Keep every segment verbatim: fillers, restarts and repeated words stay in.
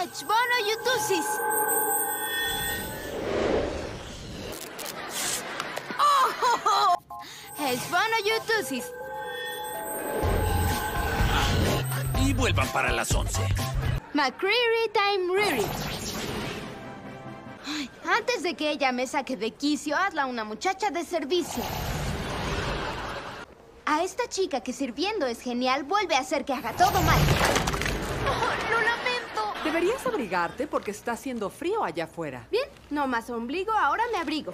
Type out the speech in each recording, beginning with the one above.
Hechbono Yutusis. ¡Oh! oh, oh. Hechbono Yutusis. Y vuelvan para las once. McCreary Time Riri. Ay, antes de que ella me saque de quicio, hazla una muchacha de servicio. A esta chica que sirviendo es genial, vuelve a hacer que haga todo mal. Oh, lo lamento. Deberías abrigarte porque está haciendo frío allá afuera. Bien, no más ombligo, ahora me abrigo.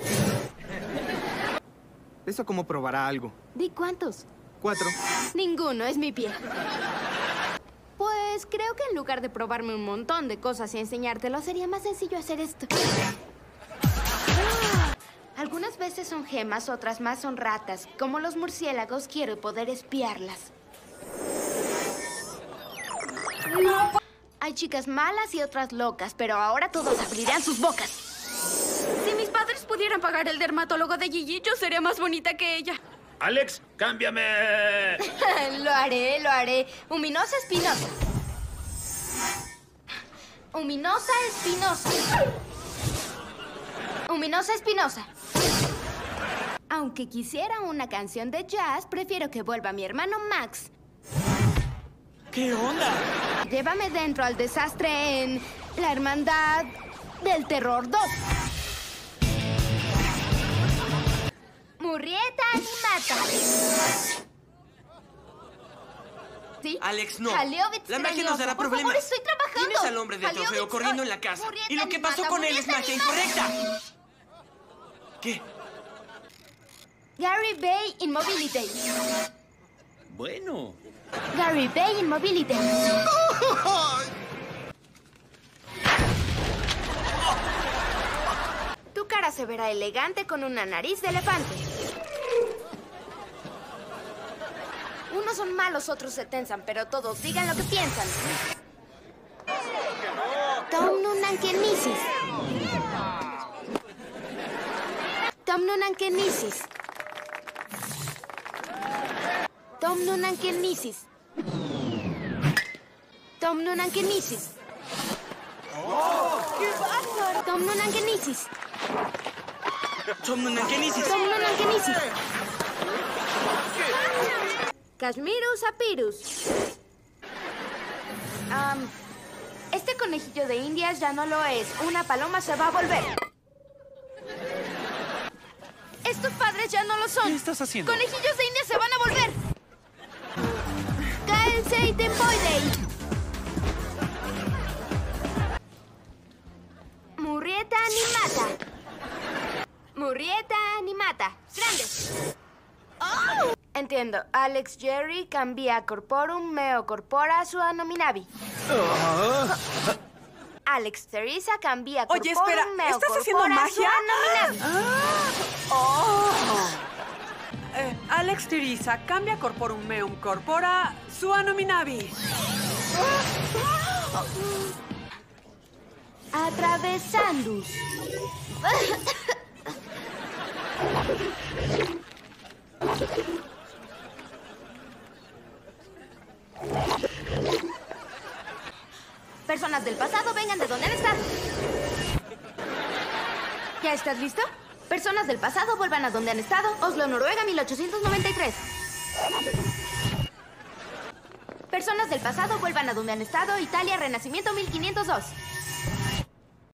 Eso como probará algo. ¿Di cuántos? Cuatro. Ninguno, es mi pie. Pues creo que en lugar de probarme un montón de cosas y enseñártelo, sería más sencillo hacer esto. Ah, algunas veces son gemas, otras más son ratas. Como los murciélagos, quiero poder espiarlas. Hay chicas malas y otras locas, pero ahora todos abrirán sus bocas. Si mis padres pudieran pagar el dermatólogo de Gigi, yo sería más bonita que ella. Alex, cámbiame. Lo haré, lo haré. Uminosa Espinosa. Uminosa Espinosa. Uminosa Espinosa. Aunque quisiera una canción de jazz, prefiero que vuelva mi hermano Max. ¿Qué onda? Llévame dentro al desastre en La Hermandad del Terror dos. Murrieta Animata. ¿Sí? Alex, no. Jaleovitz La magia nos dará Por problemas. favor, estoy trabajando. Tienes al hombre del Jaleovitz, trofeo corriendo ay, en la casa. Murrieta Y lo que pasó Animata, con él es Murrieta magia Animata. incorrecta. ¿Qué? Gary Bay Immobility. Bueno. Gary Bay Immobility. Tu cara se verá elegante con una nariz de elefante. Unos son malos, otros se tensan, pero todos digan lo que piensan. Tom Nunankenisis. Tom Nunankenisis. Tom Nunankenisis. Tom Nunankenisis. Tom Nunankenisis. Tom Nunankenisis. Tom Nunankenisis. Kashmirus apirus. Am, este conejillo de indias ya no lo es. Una paloma se va a volver. Estos padres ya no lo son. ¿Qué estás haciendo? Conejillos de indias se van a volver. Kaelsei Tempoidei. Murrieta Animata. Murrieta Animata. Grande. Oh. Entiendo. Alex Jerry cambia corporum meo corpora sua nominavi. Alex Teresa cambia corporum Oye, espera, meo ¿estás haciendo corpora magia? sua nominavi. ¡Oh! Eh, Alex Teresa, cambia corporum meum corpora sua nominavi. Atravesandus. Personas del pasado, vengan de donde han estado. ¿Ya estás listo? Personas del pasado, vuelvan a donde han estado. Oslo, Noruega, mil ochocientos noventa y tres. Personas del pasado, vuelvan a donde han estado. Italia, Renacimiento, mil quinientos dos.